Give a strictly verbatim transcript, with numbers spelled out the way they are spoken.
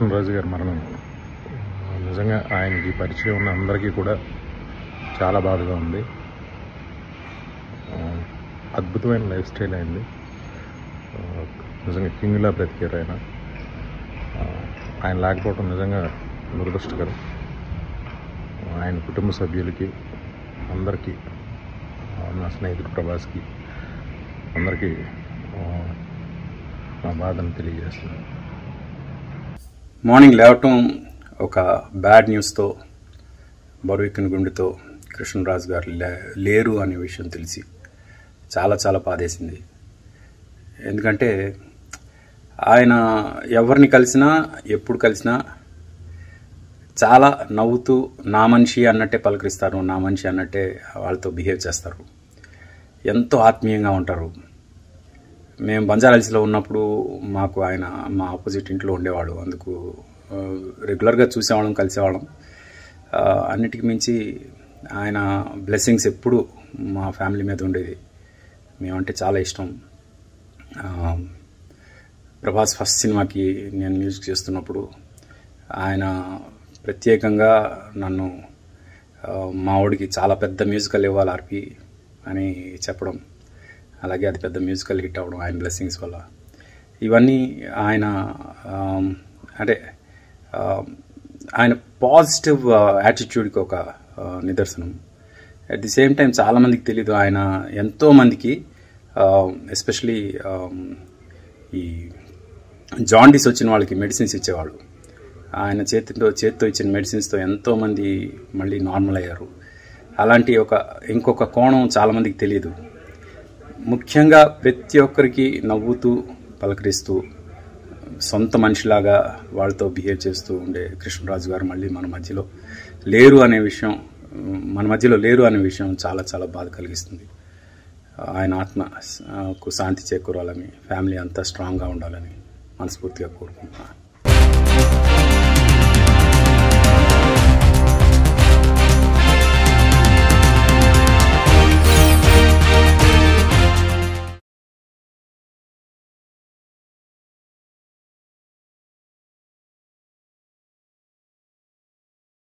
కృష్ణరాజు గారి మరణం నిజంగా ఆయనకి పరిచయం ఉన్న అందరికీ కూడా చాలా బాధగా ఉంది. అద్భుతమైన లైఫ్ స్టైల్ అయింది. నిజంగా కింగ్లా బ్రతికారు ఆయన. ఆయన లేకపోవడం నిజంగా దురదృష్టకరం. ఆయన కుటుంబ సభ్యులకి అందరికీ, నా స్నేహితుడు ప్రభాస్కి అందరికీ నా బాధను తెలియజేస్తున్నాను. మార్నింగ్ లేవటం ఒక బ్యాడ్ న్యూస్తో, బరువెక్కిన గుండెతో కృష్ణరాజు గారు లేరు అనే విషయం తెలిసి చాలా చాలా బాధేసింది. ఎందుకంటే ఆయన ఎవరిని కలిసినా, ఎప్పుడు కలిసినా చాలా నవ్వుతూ నా మనిషి అన్నట్టే పలకరిస్తారు, నా మనిషి అన్నట్టే వాళ్ళతో బిహేవ్ చేస్తారు, ఎంతో ఆత్మీయంగా ఉంటారు. మేము బంజారాహిల్స్లో ఉన్నప్పుడు మాకు ఆయన మా ఆపోజిట్ ఇంట్లో ఉండేవాడు. అందుకు రెగ్యులర్గా చూసేవాళ్ళం, కలిసేవాళ్ళం. అన్నిటికి మించి ఆయన బ్లెస్సింగ్స్ ఎప్పుడు మా ఫ్యామిలీ మీద ఉండేది. మేమంటే చాలా ఇష్టం. ప్రభాస్ ఫస్ట్ సినిమాకి నేను మ్యూజిక్ చేస్తున్నప్పుడు ఆయన ప్రత్యేకంగా నన్ను మా వాడికి చాలా పెద్ద మ్యూజికల్ ఇవ్వాలి ఆర్పి అని చెప్పడం, అలాగే అది పెద్ద మ్యూజికల్ హిట్ అవ్వడం ఆయన బ్లెస్సింగ్స్ వల్ల. ఇవన్నీ ఆయన అంటే ఆయన పాజిటివ్ యాటిట్యూడ్కి ఒక నిదర్శనం. అట్ ది సేమ్ టైం చాలామందికి తెలీదు, ఆయన ఎంతోమందికి ఎస్పెషలీ ఈ జాండీస్ వచ్చిన వాళ్ళకి మెడిసిన్స్ ఇచ్చేవాళ్ళు. ఆయన చేతితో చేతితో ఇచ్చిన మెడిసిన్స్తో ఎంతోమంది మళ్ళీ నార్మల్ అయ్యారు. అలాంటి ఒక ఇంకొక కోణం చాలామందికి తెలియదు. ముఖ్యంగా ప్రతి ఒక్కరికి నవ్వుతూ పలకరిస్తూ సొంత మనిషిలాగా వాళ్ళతో బిహేవ్ చేస్తూ ఉండే కృష్ణరాజు గారు మళ్ళీ మన మధ్యలో లేరు అనే విషయం మన మధ్యలో లేరు అనే విషయం చాలా చాలా బాధ కలిగిస్తుంది. ఆయన ఆత్మకు శాంతి చేకూరాలని, ఫ్యామిలీ అంతా స్ట్రాంగ్గా ఉండాలని మనస్ఫూర్తిగా కోరుకుంటున్నాను.